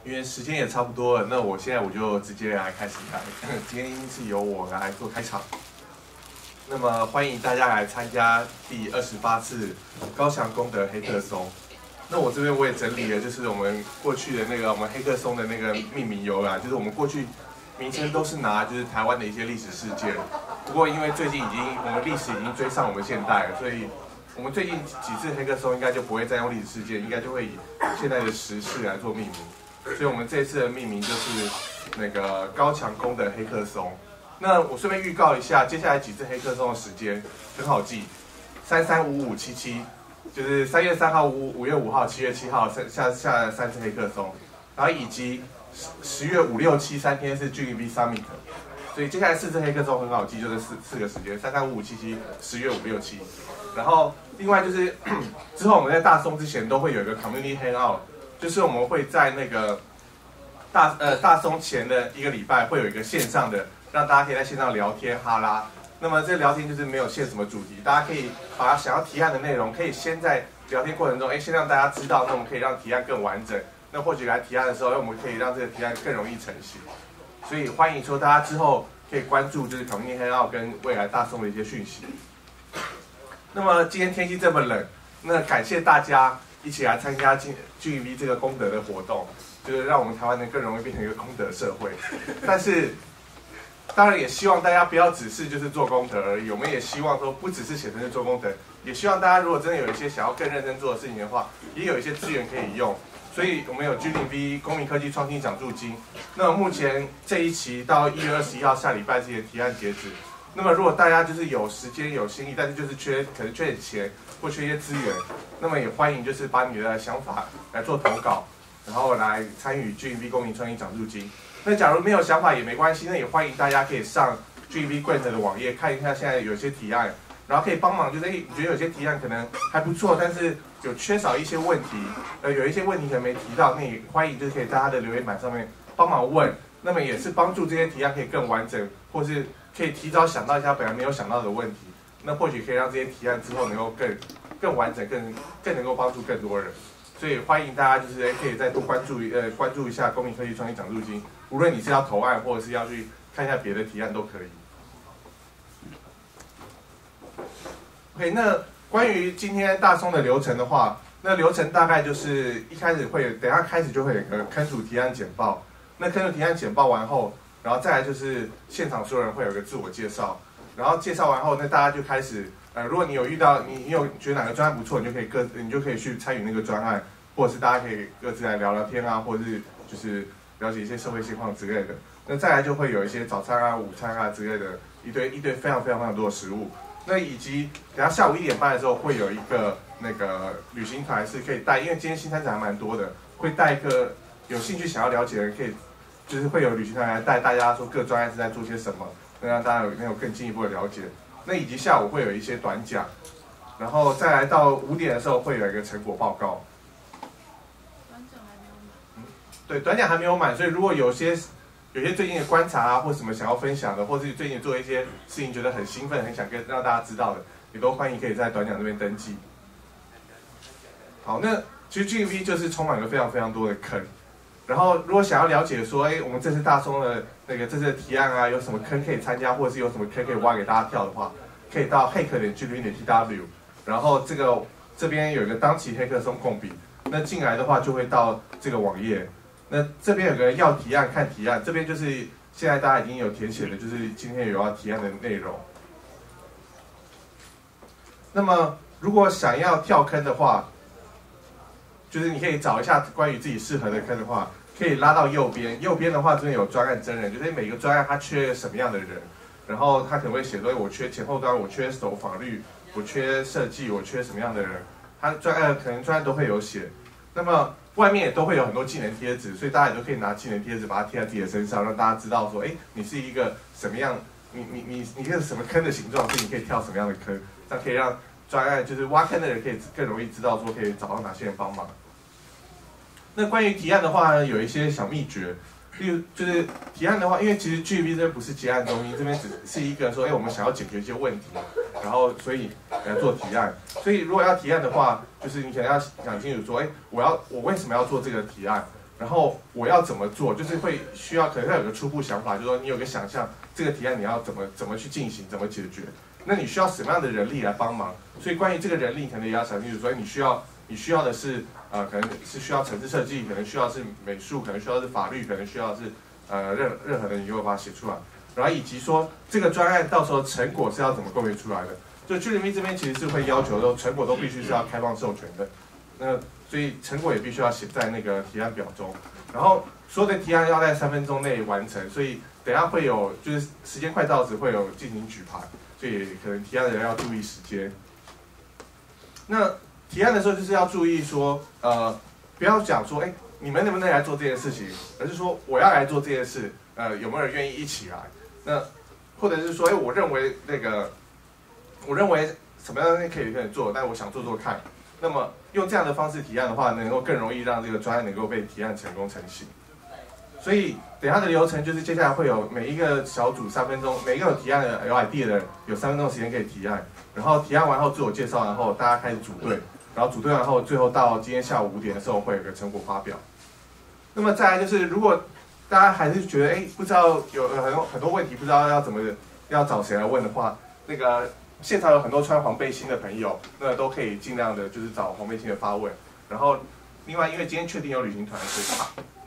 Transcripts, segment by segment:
因为时间也差不多了，那我现在就直接来开始来。今天是由我来做开场。那么欢迎大家来参加第28次高翔功德黑客松。那我这边我也整理了，就是我们过去的我们黑客松的命名由来，就是我们过去名称都是拿就是台湾的一些历史事件。不过因为最近我们历史已经追上我们现代了，所以我们最近几次黑客松应该就不会再用历史事件，应该就会以现在的时事来做命名。所以我们这次的命名就是高翔功德黑客松。那我顺便预告一下，接下来几次黑客松的时间很好记，335577，就是3月3号、5月5号、7月7号下3次黑客松，然后以及10月5、6、7 3天是 GNV Summit。所以接下来4次黑客松很好记，就是四个时间，335577、10月5、6、7。然后另外就是之后我们在大松之前都会有一个 Community Hangout。就是我们会在大松前的1个礼拜会有一个线上的，让大家可以在线上聊天哈拉。那么这聊天就是没有限什么主题，大家可以把想要提案的内容，可以先在聊天过程中，先让大家知道，那我们可以让提案更完整。那或许来提案的时候，我们可以让这个提案更容易成型。所以欢迎说大家之后可以关注就是 Community Hangout 跟未来大松的一些讯息。那么今天天气这么冷，那感谢大家一起来参加GNV 这个功德的活动，就是让我们台湾人更容易变成一个功德社会。但是，当然也希望大家不要只是就是做功德而已，我们也希望说不只是写成是做功德，也希望大家如果真的有一些想要更认真做的事情的话，也有一些资源可以用。所以我们有 GNV 公民科技创新奖助金。那么目前这一期到1月21号下礼拜之前提案截止。那么如果大家就是有时间有心力，但是就是可能缺点钱或缺一些资源，那么也欢迎就是把你的想法来做投稿，然后来参与 GNV 公民创新奖助金。那假如没有想法也没关系，那也欢迎大家可以上 GNV Grant 的网页看一下现在有些提案，然后可以帮忙就是你觉得有些提案可能还不错，但是有缺少一些问题，有一些问题可能没提到，那也欢迎就是可以在他的留言板上面帮忙问，那么也是帮助这些提案可以更完整，或是可以提早想到一下本来没有想到的问题，那或许可以让这些提案之后能够更完整，更能够帮助更多人。所以欢迎大家就是可以再多关注一下公民科技创新奖助金，无论你是要投案或者是要去看一下别的提案都可以。OK， 那关于今天大松的流程的话，那流程大概就是一开始等一下开始就会有个坑主提案简报，那坑主提案简报完后，然后再来就是现场所有人会有个自我介绍，然后介绍完后，那大家就开始如果你有遇到你有觉得哪个专案不错，你就可以去参与那个专案，或者是大家可以各自来聊聊天啊，或者是就是了解一些社会现况之类的。那再来就会有一些早餐啊、午餐啊之类的一堆非常非常多的食物。那以及等下下午1点半的时候会有一个旅行团是可以带，因为今天新参展还蛮多的，会带一个有兴趣想要了解的人可以，就是会有旅行团来带大家说各专案是在做些什么，那让大家有更进一步的了解。那以及下午会有一些短讲，然后再来到5点的时候会有一个成果报告。 短讲还没有满。 对，短讲还没有满，所以如果有些最近的观察啊，或什么想要分享的，或是最近做一些事情觉得很兴奋，很想让大家知道的，也都欢迎可以在短讲这边登记。好，那其实 GNV 就是充满了非常非常多的坑。然后，如果想要了解说，我们这次大松的这次的提案啊，有什么坑可以参加，或者是有什么坑可以挖给大家跳的话，可以到 hack.GNV.tw， 然后这边有一个当期黑客松共笔，那进来的话就会到这个网页，那这边有个要提案看提案，这边就是现在大家已经有填写的，就是今天有要提案的内容。那么，如果想要跳坑的话，就是你可以找一下关于自己适合的坑的话，可以拉到右边。右边的话，这边有专案真人，就是每个专案它缺什么样的人，然后他可能会写说，我缺前后端，我缺守法律，我缺设计，我缺什么样的人，他可能专案都会有写。那么外面也都会有很多技能贴纸，所以大家也都可以拿技能贴纸把它贴在自己的身上，让大家知道说，你是一个什么样，你是什么坑的形状，所以你可以跳什么样的坑，这样可以让专案就是挖坑的人可以更容易知道说可以找到哪些人帮忙。那关于提案的话呢，有一些小秘诀，例如就是提案的话，因为其实 GNV 这边不是结案中心，这边只是一个说，我们想要解决一些问题，然后所以来做提案。所以如果要提案的话，就是你可能要想清楚说，我为什么要做这个提案？ 然后我要怎么做，就是会需要可能要有个初步想法，就是说你有个想象，这个提案你要怎么去进行，怎么解决。那你需要什么样的人力来帮忙？所以关于这个人力，可能也要想清楚，所以你需要的是可能是需要城市设计，可能需要是美术，可能需要是法律，可能需要是任何的你给我把它写出来，然后以及说这个专案到时候成果是要怎么构建出来的。就 GMP 这边其实是会要求说成果都必须是要开放授权的，那所以成果也必须要写在那个提案表中，然后所有的提案要在3分钟内完成，所以等一下会有就是时间快到时会有进行举牌。所以可能提案的人要注意时间。那提案的时候就是要注意说，不要讲说，哎，你们能不能来做这件事情，而是说我要来做这件事，有没有人愿意一起来？那或者是说，哎，我认为什么样的东西可以做，但我想做做看。那么用这样的方式提案的话，能够更容易让这个专案能够被提案成功成型。所以等一下的流程就是接下来会有每一个小组3分钟，每一个有提案的有 idea 的有3分钟的时间可以提案，然后提案完后自我介绍，然后大家开始组队，然后组队完后最后到今天下午5点的时候会有个成果发表。那么再来就是如果大家还是觉得不知道有很多问题不知道要找谁来问的话，那个现场有很多穿黄背心的朋友，那都可以尽量的就是找黄背心的发问。然后另外因为今天确定有旅行团，所以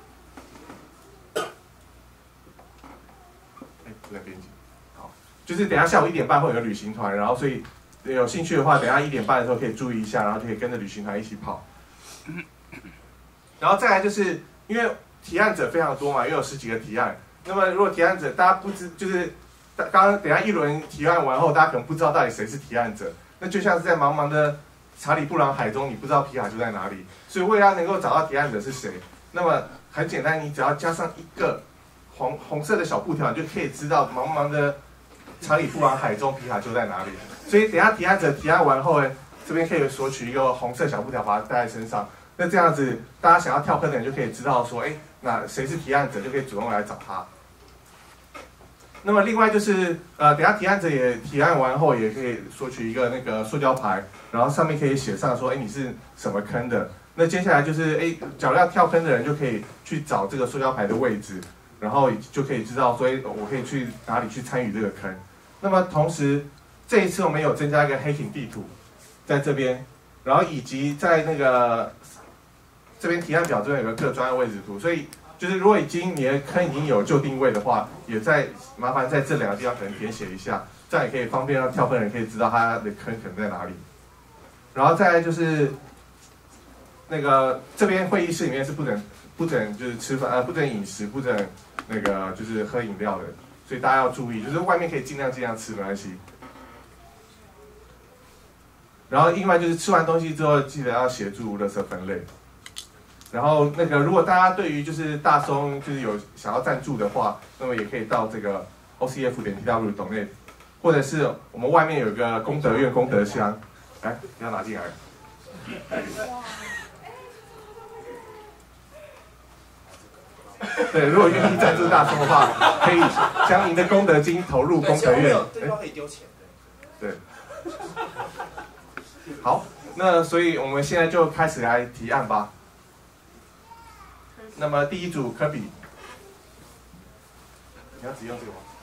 不在编辑，好，就是等一下下午1点半会有个旅行团，然后所以有兴趣的话，等一下1点半的时候可以注意一下，然后就可以跟着旅行团一起跑。然后再来就是因为提案者非常多嘛，又有10几个提案，那么如果提案者大家不知就是刚刚等一下一轮提案完后，大家可能不知道到底谁是提案者，那就像是在茫茫的查理布朗海中，你不知道皮卡丘在哪里，所以为了能够找到提案者是谁，那么很简单，你只要加上一个红色的小布条，你就可以知道茫茫的查理布朗海中皮卡丘在哪里。所以等一下提案者提案完后呢，这边可以索取一个红色小布条，把它带在身上。那这样子，大家想要跳坑的人就可以知道说，那谁是提案者，就可以主动来找他。那么另外就是，等一下提案者也提案完后，也可以索取一个那个塑胶牌，然后上面可以写上说，你是什么坑的。那接下来就是，假如要跳坑的人就可以去找这个塑胶牌的位置。然后就可以知道说，我可以去哪里去参与这个坑。那么同时，这一次我们有增加一个黑屏地图，在这边，然后以及在那个这边提案表这边有个各专案位置图，所以就是如果你的坑已经有旧定位的话，也麻烦在这2个地方可能填写一下，这样也可以方便让跳坑人可以知道他的坑可能在哪里。然后再来就是那个这边会议室里面是不准就是吃饭不准饮食，不准那个就是喝饮料的，所以大家要注意，就是外面可以尽量吃没关系。然后另外就是吃完东西之后记得要协助垃圾分类。然后那个如果大家对于就是大松就是有想要赞助的话，那么也可以到这个 ocf.tw 抖内，或者是我们外面有一个功德院功德箱，来要拿进来。对，如果愿意赞助大松的话，可以将您的功德金投入功德院。 对方可以丢钱的。 对。好，那所以我们现在就开始来提案吧。那么第一组科比，你要只用这个吗？